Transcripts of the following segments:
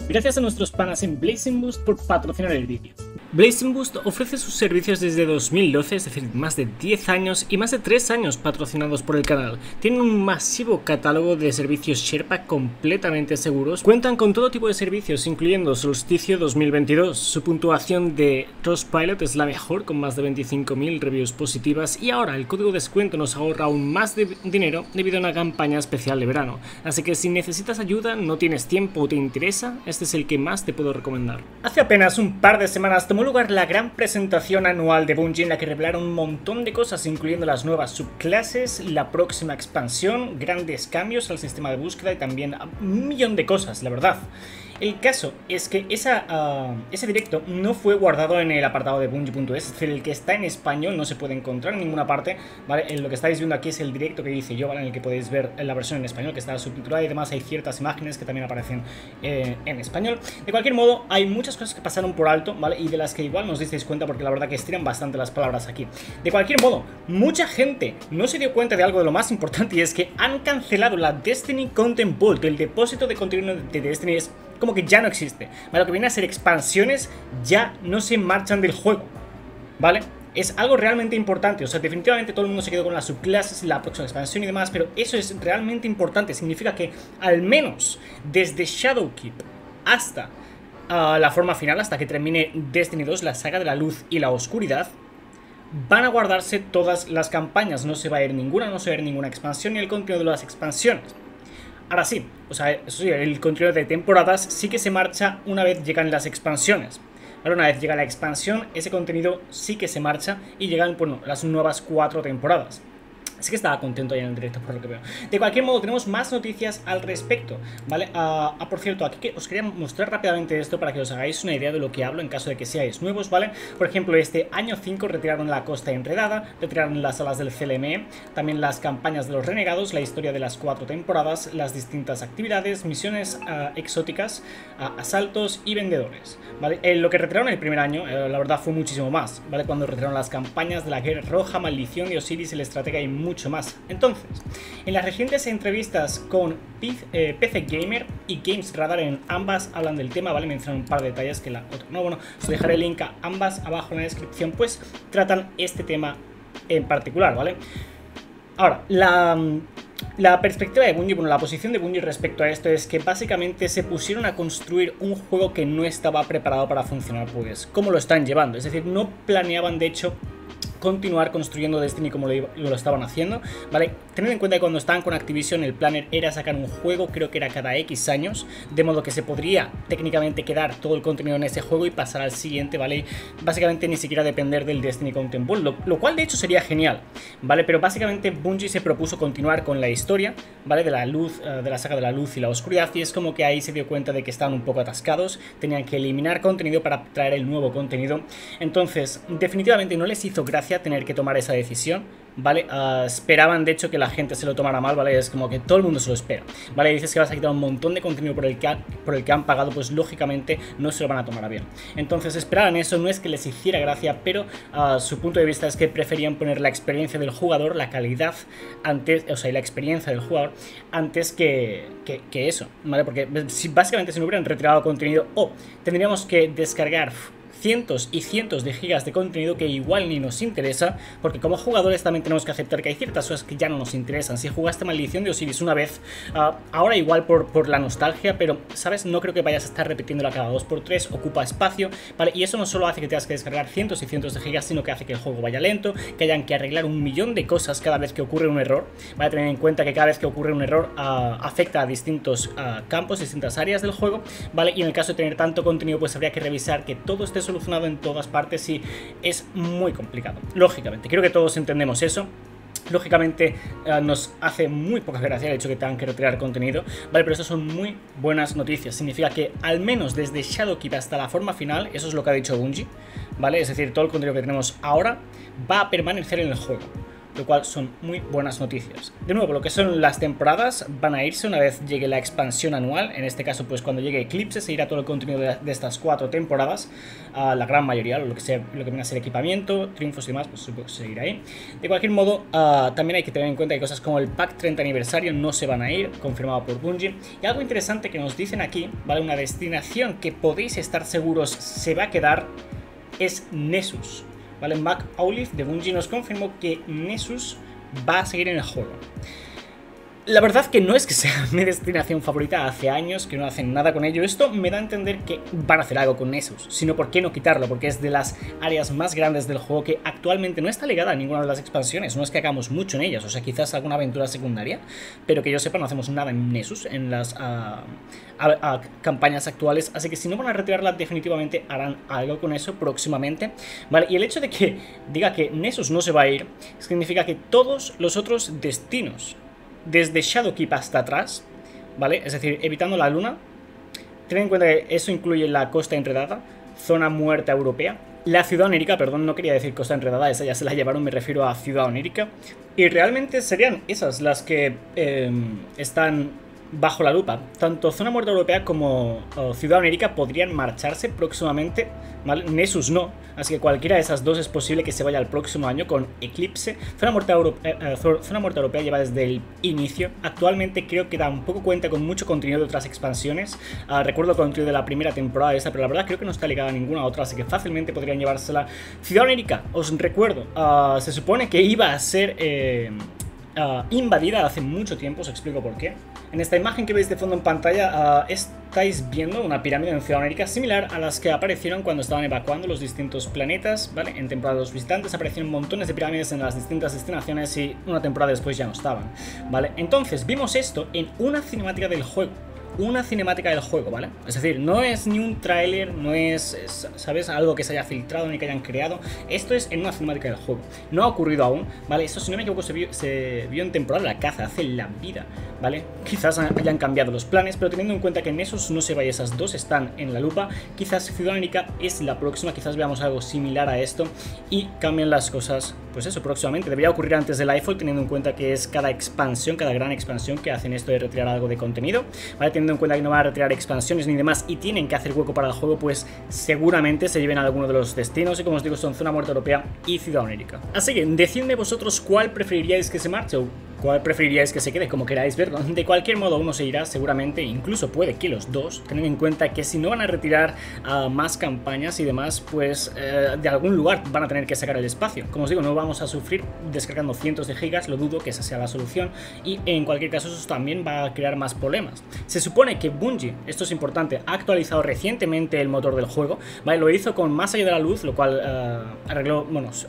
Gracias a nuestros panas en Blazing Boost por patrocinar el vídeo. Blazing Boost ofrece sus servicios desde 2012, es decir, más de 10 años y más de 3 años patrocinados por el canal. Tienen un masivo catálogo de servicios Sherpa completamente seguros. Cuentan con todo tipo de servicios, incluyendo Solsticio 2022. Su puntuación de Trustpilot es la mejor, con más de 25.000 reviews positivas. Y ahora el código de descuento nos ahorra aún más de dinero debido a una campaña especial de verano. Así que si necesitas ayuda, no tienes tiempo o te interesa, este es el que más te puedo recomendar. Hace apenas un par de semanas tomó lugar la gran presentación anual de Bungie, en la que revelaron un montón de cosas, incluyendo las nuevas subclases, la próxima expansión, grandes cambios al sistema de búsqueda y también un millón de cosas, la verdad. El caso es que ese directo no fue guardado en el apartado de Bungie.es, es decir, el que está en español no se puede encontrar en ninguna parte, ¿vale? Lo que estáis viendo aquí es el directo que hice yo, ¿vale? En el que podéis ver la versión en español, que está subtitulada, y además hay ciertas imágenes que también aparecen en español. De cualquier modo, hay muchas cosas que pasaron por alto, ¿vale? Y de las que igual no os disteis cuenta, porque la verdad que estiran bastante las palabras aquí. De cualquier modo, mucha gente no se dio cuenta de algo de lo más importante, y es que han cancelado la Destiny Content Vault. El depósito de contenido de Destiny es como que ya no existe, ¿vale? Lo que viene a ser expansiones ya no se marchan del juego, ¿vale? Es algo realmente importante, o sea, definitivamente todo el mundo se quedó con las subclases, la próxima expansión y demás, pero eso es realmente importante. Significa que al menos desde Shadowkeep hasta la forma final, hasta que termine Destiny 2, la saga de la luz y la oscuridad, van a guardarse todas las campañas. No se va a ir ninguna, no se va a ir ninguna expansión ni el contenido de las expansiones. Ahora sí, o sea, eso sí, el contenido de temporadas sí que se marcha una vez llegan las expansiones. Ahora, una vez llega la expansión, ese contenido sí que se marcha y llegan, bueno, las nuevas 4 temporadas. Así que estaba contento ya en el directo, por lo que veo. De cualquier modo, tenemos más noticias al respecto, ¿vale? Por cierto, aquí que os quería mostrar rápidamente esto para que os hagáis una idea de lo que hablo en caso de que seáis nuevos, ¿vale? Por ejemplo, este año 5 retiraron la Costa Enredada, retiraron las salas del CLME, también las campañas de los renegados, la historia de las 4 temporadas, las distintas actividades, misiones exóticas, asaltos y vendedores, ¿vale? Lo que retiraron el primer año, la verdad, fue muchísimo más, ¿vale? Cuando retiraron las campañas de la Guerra Roja, Maldición de Osiris, el Estratega y mucho más. Entonces, en las recientes entrevistas con PC Gamer y Games Radar, en ambas hablan del tema, ¿vale? Mencionan un par de detalles que la otra no. Bueno, os dejaré el link a ambas abajo en la descripción, pues tratan este tema en particular, ¿vale? Ahora, la perspectiva de Bungie, bueno, la posición de Bungie respecto a esto es que básicamente se pusieron a construir un juego que no estaba preparado para funcionar, pues, como lo están llevando. Es decir, no planeaban, de hecho, continuar construyendo Destiny como lo estaban haciendo, ¿vale? Tened en cuenta que cuando estaban con Activision el plan era sacar un juego, creo que era cada X años, de modo que se podría técnicamente quedar todo el contenido en ese juego y pasar al siguiente, ¿vale? Básicamente ni siquiera depender del Destiny Content Vault, lo cual de hecho sería genial, ¿vale? Pero básicamente Bungie se propuso continuar con la historia, ¿vale? De la luz, de la saga de la luz y la oscuridad, y es como que ahí se dio cuenta de que estaban un poco atascados, tenían que eliminar contenido para traer el nuevo contenido. Entonces, definitivamente no les hizo gracia tener que tomar esa decisión, ¿vale? Esperaban de hecho que la gente se lo tomara mal, ¿vale? Es como que todo el mundo se lo espera, ¿vale? Dices que vas a quitar un montón de contenido por el que han pagado, pues lógicamente no se lo van a tomar a bien. Entonces esperaban eso, no es que les hiciera gracia, pero su punto de vista es que preferían poner la experiencia del jugador, la calidad antes, o sea, y la experiencia del jugador antes que eso, ¿vale? Porque básicamente si no hubieran retirado contenido, tendríamos que descargar cientos y cientos de gigas de contenido que igual ni nos interesa, porque como jugadores también tenemos que aceptar que hay ciertas cosas que ya no nos interesan. Si jugaste Maldición de Osiris una vez, ahora igual por la nostalgia, pero, ¿sabes? No creo que vayas a estar repitiéndola cada 2x3, ocupa espacio, ¿vale? Y eso no solo hace que tengas que descargar cientos y cientos de gigas, sino que hace que el juego vaya lento, que hayan que arreglar un millón de cosas cada vez que ocurre un error. Vale a tener en cuenta que cada vez que ocurre un error afecta a distintos campos, distintas áreas del juego, ¿vale? Y en el caso de tener tanto contenido, pues habría que revisar que todo esté solucionado en todas partes y es muy complicado. Lógicamente, creo que todos entendemos eso. Lógicamente nos hace muy poca gracia el hecho de que tengan que retirar contenido, ¿vale? Pero estas son muy buenas noticias. Significa que al menos desde Shadowkeep hasta la forma final, eso es lo que ha dicho Bungie, ¿vale? Es decir, todo el contenido que tenemos ahora va a permanecer en el juego. lo cual son muy buenas noticias. De nuevo, lo que son las temporadas van a irse una vez llegue la expansión anual. En este caso, pues cuando llegue Eclipse se irá todo el contenido de estas 4 temporadas, la gran mayoría, lo que viene a ser equipamiento, triunfos y demás, pues supongo que seguirá ahí. De cualquier modo, también hay que tener en cuenta que cosas como el pack 30 aniversario no se van a ir, confirmado por Bungie. Y algo interesante que nos dicen aquí, ¿vale? Una destinación que podéis estar seguros se va a quedar es Nessus, ¿vale? Mac Auliffe de Bungie nos confirmó que Nessus va a seguir en el juego. La verdad que no es que sea mi destinación favorita, hace años que no hacen nada con ello. Esto me da a entender que van a hacer algo con Nessus, sino por qué no quitarlo, porque es de las áreas más grandes del juego que actualmente no está ligada a ninguna de las expansiones. No es que hagamos mucho en ellas, o sea, quizás alguna aventura secundaria, pero que yo sepa no hacemos nada en Nessus, en las campañas actuales, así que si no van a retirarla definitivamente harán algo con eso próximamente, ¿vale? Y el hecho de que diga que Nessus no se va a ir, significa que todos los otros destinos desde Shadowkeep hasta atrás, ¿vale? Es decir, evitando la luna. Ten en cuenta que eso incluye la costa enredada, zona muerta europea, la ciudad onírica, perdón, no quería decir costa enredada, esa ya se la llevaron, me refiero a ciudad onírica. Y realmente serían esas las que están bajo la lupa. Tanto zona muerta europea como ciudad onírica podrían marcharse próximamente, ¿vale? Nessus no, así que cualquiera de esas dos es posible que se vaya al próximo año con Eclipse. Zona muerta europea lleva desde el inicio. Actualmente creo que da un poco cuenta con mucho contenido de otras expansiones. Recuerdo contenido de la primera temporada de esta, pero la verdad creo que no está ligada a ninguna otra, así que fácilmente podrían llevársela. Ciudad onírica, os recuerdo, se supone que iba a ser invadida hace mucho tiempo, os explico por qué. En esta imagen que veis de fondo en pantalla estáis viendo una pirámide en Ciudad Onírica similar a las que aparecieron cuando estaban evacuando los distintos planetas, ¿vale? En temporada de los visitantes aparecieron montones de pirámides en las distintas destinaciones y una temporada después ya no estaban, ¿vale? Entonces vimos esto en una cinemática del juego. Una cinemática del juego, ¿vale? Es decir, no es ni un tráiler, no es, ¿sabes? Algo que se haya filtrado ni que hayan creado. Esto es en una cinemática del juego. No ha ocurrido aún, ¿vale? Esto, si no me equivoco, se vio en temporada de la caza, hace la vida, ¿vale? Quizás hayan cambiado los planes, pero teniendo en cuenta que en esos no se vaya, esas dos están en la lupa, quizás Ciudad Onírica es la próxima, quizás veamos algo similar a esto y cambien las cosas, pues eso, próximamente. Debería ocurrir antes del iPhone, teniendo en cuenta que es cada expansión, cada gran expansión que hacen esto de retirar algo de contenido, ¿vale? Teniendo en cuenta que no van a retirar expansiones ni demás y tienen que hacer hueco para el juego, pues seguramente se lleven a alguno de los destinos y, como os digo, son zona muerta europea y ciudad onírica. Así que decidme vosotros cuál preferiríais que se marche o cuál preferiríais que se quede, como queráis verlo. De cualquier modo uno se irá seguramente, incluso puede que los dos, teniendo en cuenta que si no van a retirar más campañas y demás, pues de algún lugar van a tener que sacar el espacio. Como os digo, no vamos a sufrir descargando cientos de gigas, lo dudo que esa sea la solución, y en cualquier caso eso también va a crear más problemas. Se supone que Bungie, esto es importante, ha actualizado recientemente el motor del juego, ¿vale? Lo hizo con Más allá de la luz, lo cual arregló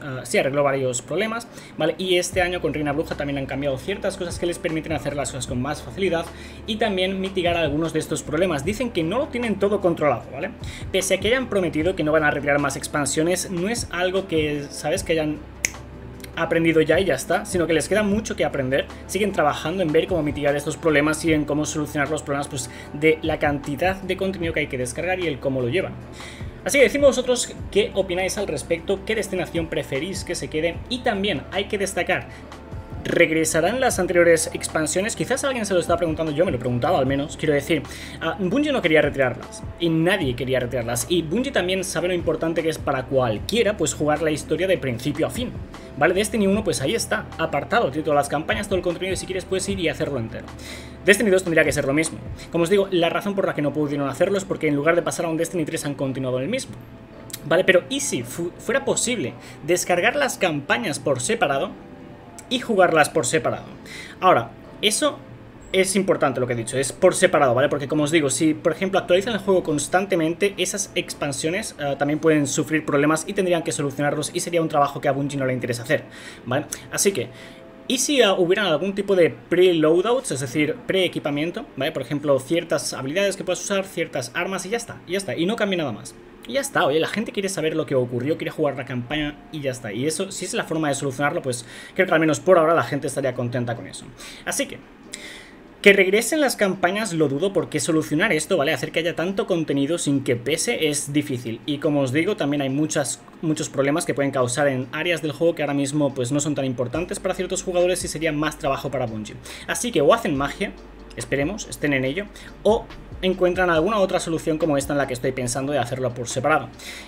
varios problemas, ¿vale? Y este año con Reina Bruja también han cambiado ciertas cosas que les permiten hacer las cosas con más facilidad y también mitigar algunos de estos problemas. Dicen que no lo tienen todo controlado, ¿vale? Pese a que hayan prometido que no van a retirar más expansiones, no es algo que, ¿sabes?, que hayan aprendido ya y ya está, sino que les queda mucho que aprender. Siguen trabajando en ver cómo mitigar estos problemas y en cómo solucionar los problemas, pues, de la cantidad de contenido que hay que descargar y el cómo lo llevan. Así que decidme vosotros qué opináis al respecto, qué destinación preferís que se quede, y también hay que destacar, ¿regresarán las anteriores expansiones? Quizás alguien se lo está preguntando, yo me lo he preguntado al menos, quiero decir, Bungie no quería retirarlas, y nadie quería retirarlas, y Bungie también sabe lo importante que es para cualquiera, pues, jugar la historia de principio a fin, ¿vale? Destiny 1, pues ahí está, apartado, tiene todas las campañas, todo el contenido, y si quieres puedes ir y hacerlo entero. Destiny 2 tendría que ser lo mismo. Como os digo, la razón por la que no pudieron hacerlo es porque en lugar de pasar a un Destiny 3 han continuado en el mismo, ¿vale? Pero ¿y si fuera posible descargar las campañas por separado y jugarlas por separado? Ahora, eso es importante lo que he dicho, es por separado, ¿vale? Porque, como os digo, si por ejemplo actualizan el juego constantemente, esas expansiones también pueden sufrir problemas y tendrían que solucionarlos, y sería un trabajo que a Bungie no le interesa hacer, ¿vale? Así que, ¿y si hubieran algún tipo de pre-loadouts, es decir, pre-equipamiento, ¿vale? Por ejemplo, ciertas habilidades que puedas usar, ciertas armas, y ya está, y no cambia nada más. Y ya está, oye, la gente quiere saber lo que ocurrió, quiere jugar la campaña y ya está. Y eso, si es la forma de solucionarlo, pues creo que al menos por ahora la gente estaría contenta con eso. Así que, Que regresen las campañas lo dudo, porque solucionar esto, ¿vale? Hacer que haya tanto contenido sin que pese es difícil. Y como os digo, también hay muchos problemas que pueden causar en áreas del juego que ahora mismo pues no son tan importantes para ciertos jugadores y sería más trabajo para Bungie. Así que o hacen magia, esperemos, estén en ello, o encuentran alguna otra solución como esta en la que estoy pensando de hacerlo por separado.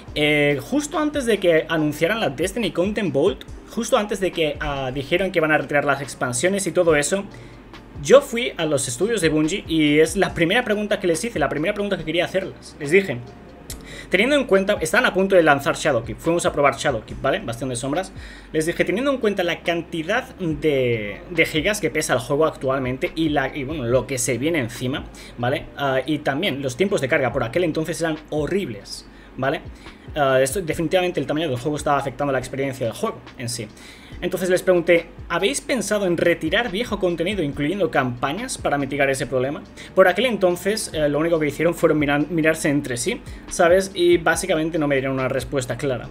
Justo antes de que anunciaran la Destiny Content Vault, justo antes de que dijeron que van a retirar las expansiones y todo eso, yo fui a los estudios de Bungie y es la primera pregunta que les hice, la primera pregunta que quería hacerles. Les dije, teniendo en cuenta, estaban a punto de lanzar Shadowkeep, fuimos a probar Shadowkeep, ¿vale? Bastión de Sombras. Les dije, teniendo en cuenta la cantidad de gigas que pesa el juego actualmente y bueno, lo que se viene encima, ¿vale? Y también los tiempos de carga por aquel entonces eran horribles, ¿vale? Definitivamente el tamaño del juego estaba afectando la experiencia del juego en sí. Entonces les pregunté, ¿habéis pensado en retirar viejo contenido, incluyendo campañas, para mitigar ese problema? Por aquel entonces, lo único que hicieron fueron mirarse entre sí, ¿sabes? Y básicamente no me dieron una respuesta clara.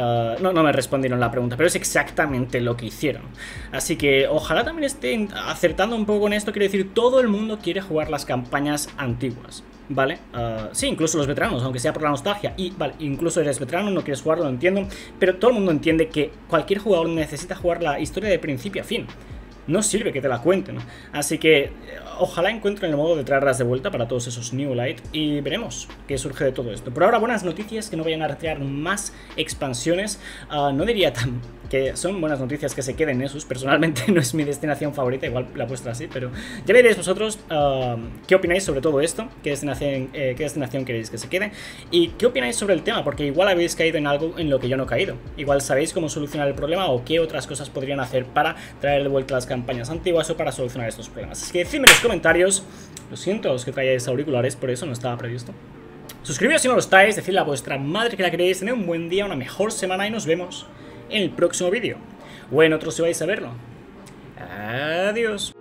No me respondieron la pregunta, pero es exactamente lo que hicieron. Así que ojalá también estén acertando un poco con esto. Quiero decir, todo el mundo quiere jugar las campañas antiguas, ¿vale? Sí, incluso los veteranos, aunque sea por la nostalgia. Y vale, incluso eres veterano, no quieres jugarlo, lo entiendo, pero todo el mundo entiende que cualquier jugador necesita jugar la historia de principio a fin. No sirve que te la cuenten, ¿no? Así que ojalá encuentren el modo de traerlas de vuelta para todos esos New Light y veremos qué surge de todo esto. Por ahora, buenas noticias, que no vayan a retirar más expansiones. No diría que son buenas noticias que se queden esos. Personalmente no es mi destinación favorita, igual la vuestra sí, pero ya veréis vosotros qué opináis sobre todo esto, qué destinación queréis que se quede y qué opináis sobre el tema, porque igual habéis caído en algo en lo que yo no he caído. Igual sabéis cómo solucionar el problema o qué otras cosas podrían hacer para traer de vuelta las campañas antiguas o para solucionar estos problemas. Así que decidme en los comentarios. Lo siento a los que traíais auriculares, por eso no estaba previsto. Suscribíos si no lo estáis, decidle a vuestra madre que la queréis, tener un buen día, una mejor semana y nos vemos en el próximo vídeo. O en otro si vais a verlo. Adiós.